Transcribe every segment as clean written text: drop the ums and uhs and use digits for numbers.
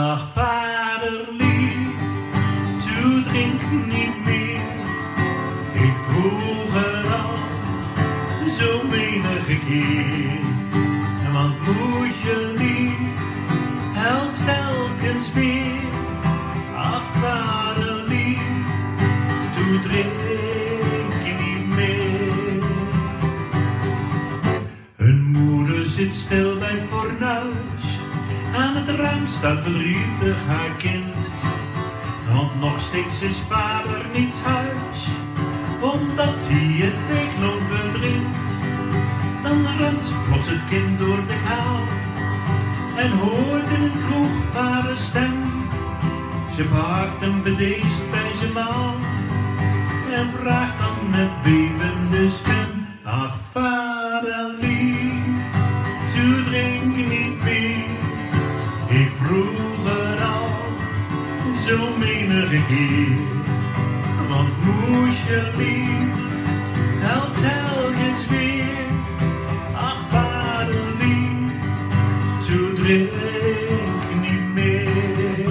Ach, vader lief, toe drink niet meer. Ik vroeg er al zo menige keer. Want moesje lief, helpt telkens weer. Ach, vader lief, toe drink niet meer. Hun moeder zit stil bij het fornuis. Aan het raam staat verdrietig haar kind. Want nog steeds is vader niet thuis, omdat hij het weegloon verdrinkt. Dan rent plots het kind door de kaal en hoort in een kroeg vaders stem. Ze pakt hem bedeesd bij zijn maal en vraagt dan met bevende stem. Ach, vader lief, toe drink niet meer. Ik vroeg er al zo menige keer. Want moesje lief, helpt telkens weer. Ach, vader lief, toe drink niet meer.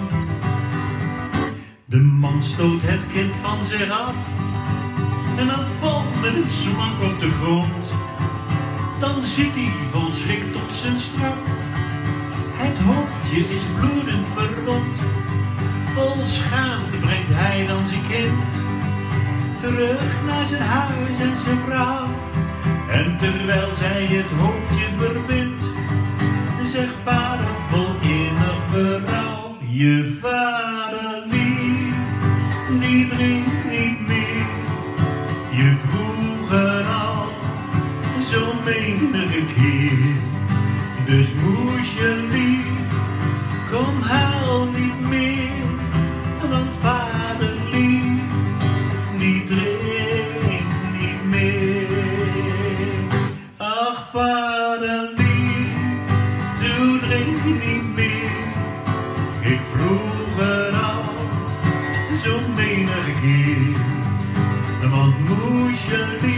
De man stoot het kind van zich af en dan valt met een smak op de grond. Dan ziet hij vol schrik tot zijn straf. Het hoofdje is bloedend verrot. Vol schaamte brengt hij dan zijn kind terug naar zijn huis en zijn vrouw. En terwijl zij het hoofdje verbindt, zegt vader vol innig berouw. Je vader lief, die drinkt niet meer. Je vroeg er al zo menige keer. Dus moesje lief, kom huil niet meer. Want vader lief, die drinkt niet meer. Ach, vader lief, toe drink niet meer. Ik vroeg er al zo menige keer. Want moesje lief,